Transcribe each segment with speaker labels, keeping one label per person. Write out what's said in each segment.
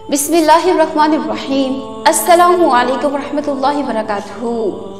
Speaker 1: بسم اللہ الرحمن الرحیم۔ السلام علیکم ورحمۃ اللہ وبرکاتہ۔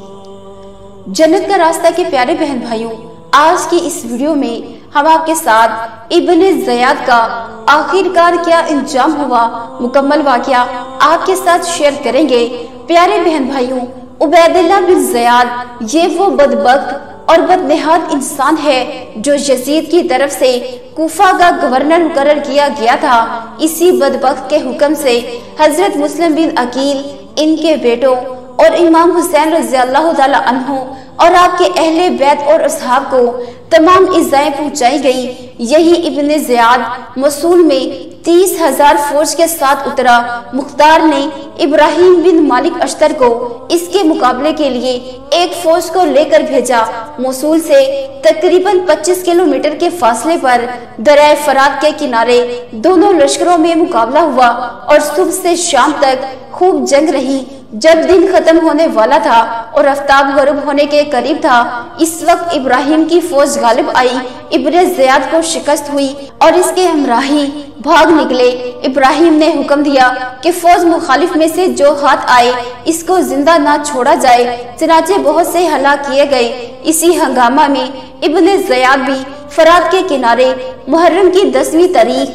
Speaker 1: جنت کا راستہ کے پیارے بہن بھائیوں، آج کی اس ویڈیو میں ہم آپ کے ساتھ ابن زیاد کا آخر کار کیا انجام ہوا مکمل واقعہ آپ کے ساتھ شیئر کریں گے۔ پیارے بہن بھائیوں، عبید اللہ بن زیاد یہ وہ بدبخت اور بدنہاد انسان ہے جو یزید کی طرف سے کوفہ کا گورنر مقرر کیا گیا تھا۔ اسی بدبخت کے حکم سے حضرت مسلم بن عقیل، ان کے بیٹوں اور امام حسین رضی اللہ تعالی عنہ اور آپ کے اہل بیت اور اصحاب کو تمام ایذائیں پہنچائی گئی۔ یہی ابن زیاد موصول میں 30,000 فوج کے ساتھ اترا۔ مختار نے ابراہیم بن مالک اشتر کو اس کے مقابلے کے لیے ایک فوج کو لے کر بھیجا۔ موصول سے تقریباً 25 کلومیٹر کے فاصلے پر دریائے فرات کے کنارے دونوں لشکروں میں مقابلہ ہوا اور صبح سے شام تک خوب جنگ رہی۔ جب دن ختم ہونے والا تھا اور آفتاب غروب ہونے کے قریب تھا، اس وقت ابراہیم کی فوج غالب آئی۔ ابن زیاد کو شکست ہوئی اور اس کے ہمراہی بھاگ نکلے۔ ابراہیم نے حکم دیا کہ فوج مخالف میں سے جو ہاتھ آئے اس کو زندہ نہ چھوڑا جائے، چنانچہ بہت سے ہلاک کیے گئے۔ اسی ہنگامہ میں ابن زیاد بھی فرات کے کنارے محرم کی 10ویں تاریخ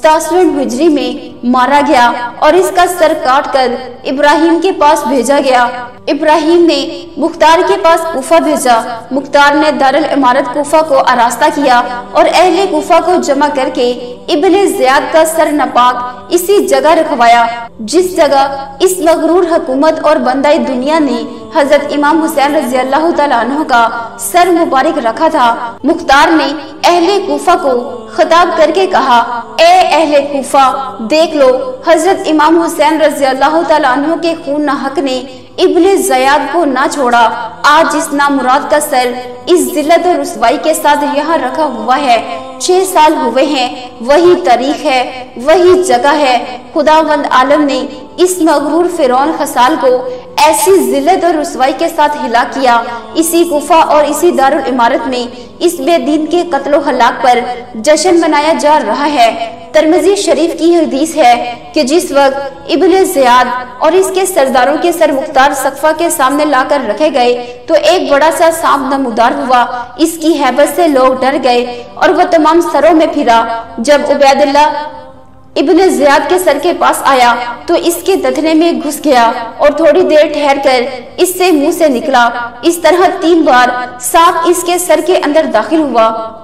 Speaker 1: 87 ہجری میں مارا گیا اور اس کا سر کاٹ کر ابراہیم کے پاس بھیجا گیا۔ ابراہیم نے مختار کے پاس کوفہ بھیجا۔ مختار نے دارالامارت کوفہ کو آراستہ کیا اور اہل کوفہ کو جمع کر کے ابن زیاد کا سر ناپاک اسی جگہ رکھوایا جس جگہ اس مغرور حکومت اور بندہ دنیا نے حضرت امام حسین رضی اللہ تعالیٰ عنہ کا سر مبارک رکھا تھا۔ مختار نے اہل کوفہ کو خطاب کر کے کہا، اے اہل کوفہ، دیکھ لو، حضرت امام حسین رضی اللہ تعالیٰ عنہ کے خون ناحق نے ابن زیاد کو نہ چھوڑا۔ آج اس نامراد کا سر اس ذلت اور رسوائی کے ساتھ یہاں رکھا ہوا ہے۔ 6 سال ہوئے ہیں، وہی تاریخ ہے، وہی جگہ ہے۔ خداوند عالم نے اس مغرور فرعون خسال کو ایسی ذلت اور رسوائی کے ساتھ ہلاک کیا۔ اسی کوفہ اور اسی دارالامارت میں اس بے دین کے قتل و ہلاک پر جشن منایا جا رہا ہے۔ ترمذی شریف کی حدیث ہے کہ جس وقت ابن زیاد اور اس کے سرداروں کے سر مختار سقفہ کے سامنے لا کر رکھے گئے تو ایک بڑا سا سانپ نمودار ہوا۔ اس کی ہیبت سے لوگ ڈر گئے اور وہ تمام سروں میں پھرا۔ جب عبید اللہ ابن زیاد کے سر کے پاس آیا تو اس کے دھتنے میں گھس گیا اور تھوڑی دیر ٹھہر کر اس سے منہ سے نکلا۔ اس طرح 3 بار سانپ اس کے سر کے اندر داخل ہوا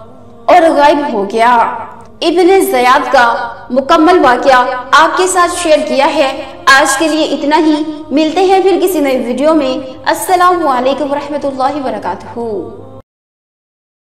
Speaker 1: اور غائب ہو گیا۔ ابن زیاد کا مکمل واقعہ آپ کے ساتھ شیئر کیا ہے۔ آج کے لیے اتنا ہی، ملتے ہیں پھر کسی نئی ویڈیو میں۔ السلام علیکم ورحمۃ اللہ وبرکاتہ۔